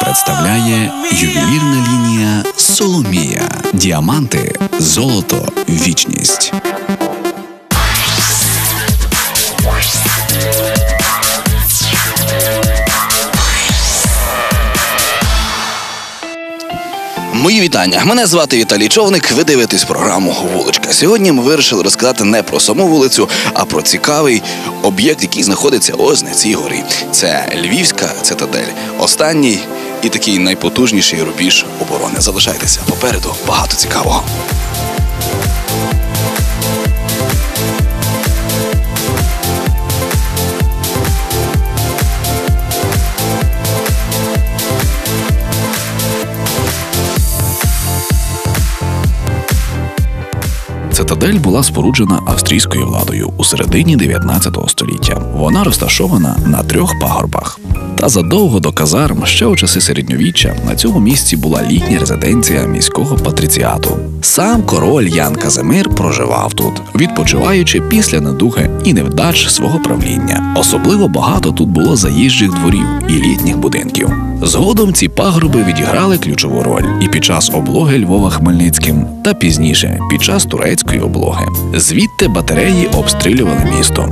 представляє ювелірна лінія «Соломія». Діаманти, золото, вічність. Мої вітання. Мене звати Віталій Човник, ви дивитесь програму «Вуличка». Сьогодні ми вирішили розказати не про саму вулицю, а про цікавий об'єкт, який знаходиться ось на цій горі. Це Львівська цитадель. Останній і такий найпотужніший рубіж оборони. Залишайтеся, попереду багато цікавого. Цитадель була споруджена австрійською владою у середині 19 століття. Вона розташована на 3 пагорбах. Та задовго до казарм, ще у часи середньовіччя, на цьому місці була літня резиденція міського патриціату. Сам король Ян Казимир проживав тут, відпочиваючи після недуги і невдач свого правління. Особливо багато тут було заїжджих дворів і літніх будинків. Згодом ці пагорби відіграли ключову роль і під час облоги Львова Хмельницьким, та пізніше, під час турецької облоги. Звідти батареї обстрілювали місто.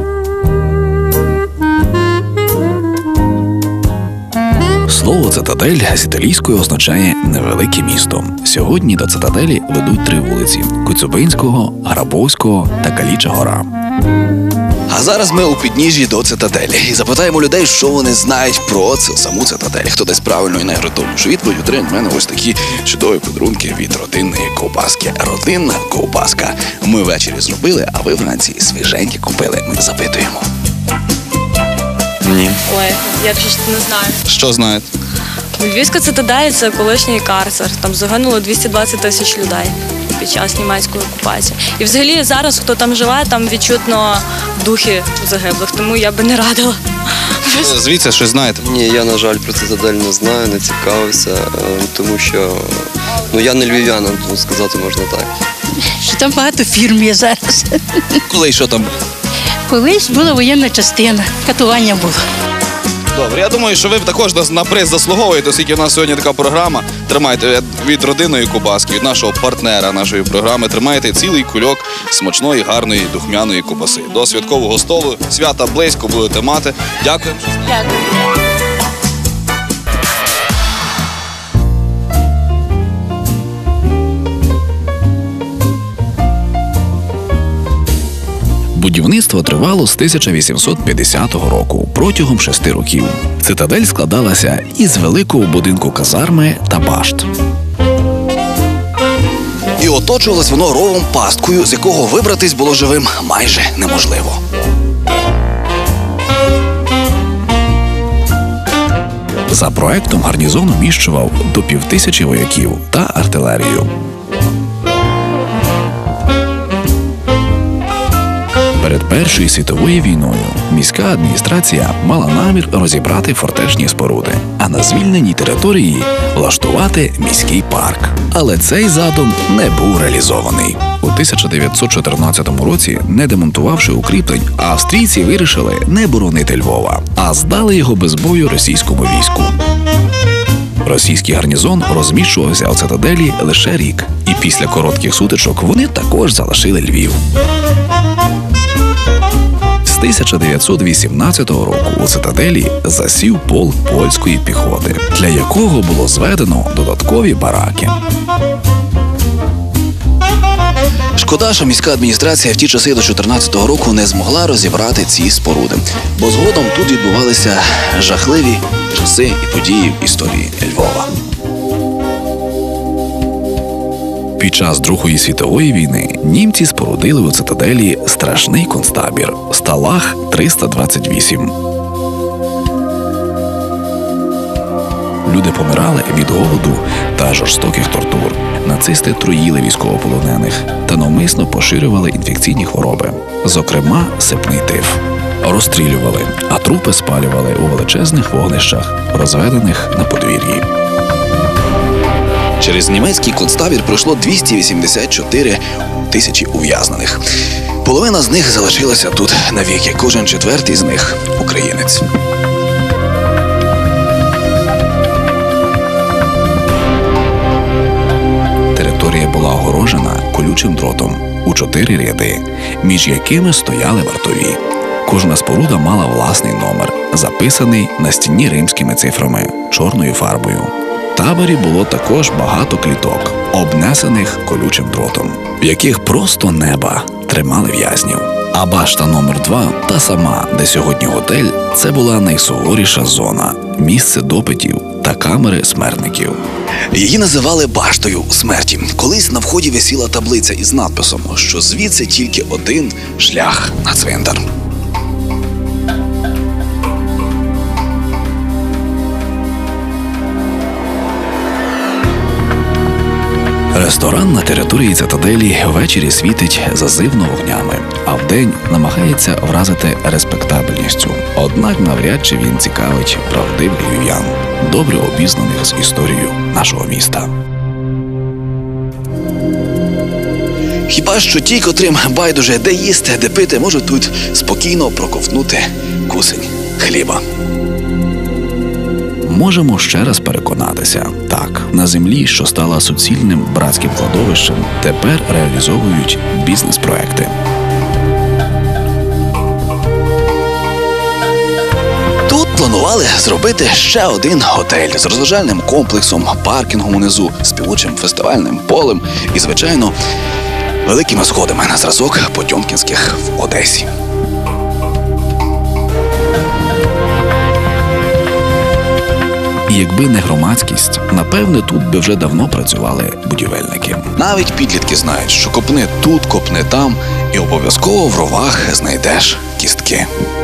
Слово «цитадель» з італійською означає «невелике місто». Сьогодні до цитаделі ведуть 3 вулиці – Коцюбинського, Грабовського та Каліча гора. А зараз ми у підніжжі до цитаделі і запитаємо людей, що вони знають про саму цитадель. Хто дасть правильну і найґрунтовнішу відповідь, отримає в мене ось такі чудові подарунки від родинної ковбаски. Родинна ковбаска. Ми ввечері зробили, а ви вранці свіженькі купили. Ми запитуємо. Ні. Ой, я вже не знаю. Що знаєте? Львівська цитадель – це колишній карцер. Там загинуло 220 тисяч людей під час німецької окупації. І взагалі зараз, хто там живе, там відчутно духи загиблих, тому я би не радила. Звідси щось знаєте? Ні, я, на жаль, про цитадель не знаю, не цікавився, тому що я не львів'янин, тому сказати можна так. Що там багато фірм є зараз. Коли і що там? Колись була воєнна частина, катування було. Добре, я думаю, що ви також на приз заслуговуєте, оскільки в нас сьогодні така програма. Тримайте від родинної ковбаски, від нашого партнера нашої програми, тримайте цілий кульок смачної, гарної, духмяної ковбаси. До святкового столу, свята близько будете мати. Дякую. Дякую. Будівництво тривало з 1850 року, протягом 6 років. Цитадель складалася із великого будинку казарми та башт. І оточувалось воно ровом пасткою, з якого вибратись було живим майже неможливо. За проектом гарнізон вміщував до 5000 вояків та артилерію. Перед Першою світовою війною міська адміністрація мала намір розібрати фортечні споруди, а на звільненій території влаштувати міський парк. Але цей задум не був реалізований. У 1914 році, не демонтувавши укріплень, австрійці вирішили не боронити Львова, а здали його без бою російському війську. Російський гарнізон розміщувався у цитаделі лише рік, і після коротких сутичок вони також залишили Львів. З 1918 року у цитаделі засів полк польської піхоти, для якого було зведено додаткові бараки. Шкода, що міська адміністрація в ті часи до 14-го року не змогла розібрати ці споруди, бо згодом тут відбувалися жахливі часи і події в історії Львова. Під час Другої світової війни німці спорудили у цитаделі страшний концтабір Сталаг 328. Люди помирали від голоду та жорстоких тортур. Нацисти труїли військовополонених та навмисно поширювали інфекційні хвороби, зокрема сипний тиф. Розстрілювали, а трупи спалювали у величезних вогнищах, розведених на подвір'ї. Через німецький концтабір пройшло 284 тисячі ув'язнених. Половина з них залишилася тут навіки, кожен 4-й з них – українець. колючим дротом у 4 ряди, між якими стояли вартові. Кожна споруда мала власний номер, записаний на стіні римськими цифрами, чорною фарбою. В таборі було також багато кліток, обнесених колючим дротом, в яких просто неба тримали в'язнів. А башта номер 2, та сама, де сьогодні готель, це була найсуворіша зона, місце допитів та камери смертників. Її називали баштою смерті. Колись на вході висіла таблиця із надписом, що звідси тільки один шлях на цвинтар. Ресторан на території цитаделі ввечері світить зазивно вогнями, а вдень намагається вразити респектабельністю. Однак навряд чи він цікавить правдивих львів'ян, добре обізнаних з історією нашого міста. Хіба що ті, котрим байдуже де їсти, де пити, можуть тут спокійно проковтнути кусень хліба. Можемо ще раз переконатися, так, на землі, що стала суцільним братським кладовищем, тепер реалізовують бізнес-проекти. Тут планували зробити ще один готель з розважальним комплексом, паркінгом унизу, співучим фестивальним полем і, звичайно, великими сходами на зразок Потьомкінських в Одесі. І якби не громадськість, напевне, тут би вже давно працювали будівельники. Навіть підлітки знають, що копни тут, копни там, і обов'язково в ровах знайдеш кістки.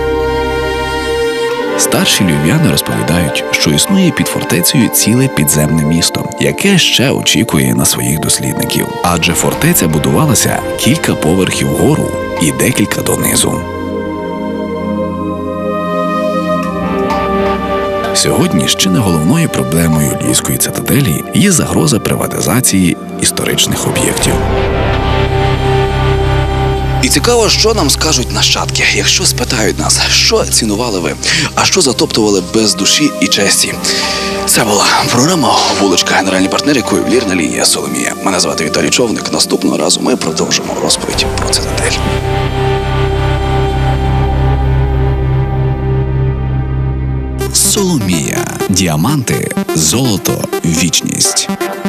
Старші львів'яни розповідають, що існує під фортецею ціле підземне місто, яке ще очікує на своїх дослідників. Адже фортеця будувалася кілька поверхів вгору і декілька донизу. Сьогодні ще не головною проблемою львівської цитаделі є загроза приватизації історичних об'єктів. І цікаво, що нам скажуть нащадки, якщо спитають нас, що цінували ви, а що затоптували без душі і честі. Це була програма «Вуличка», генеральний партнер якої ювелірна лінія «Соломія». Мене звати Віталій Човник. Наступного разу ми продовжимо розповідь про цитадель. Соломія. Діаманти, золото, вічність.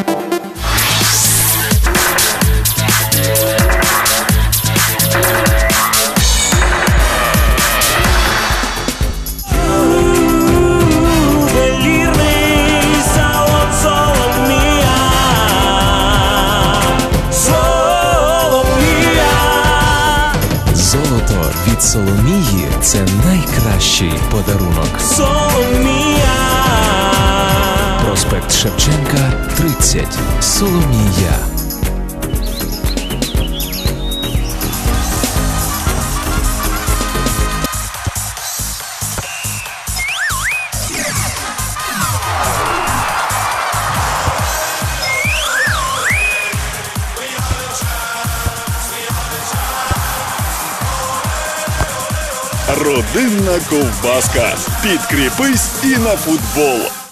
Золото від Соломії – це найкращий подарунок. Соломія! Проспект Шевченка, 30. Соломія. Родинна ковбаска. Підкріпись і на футбол.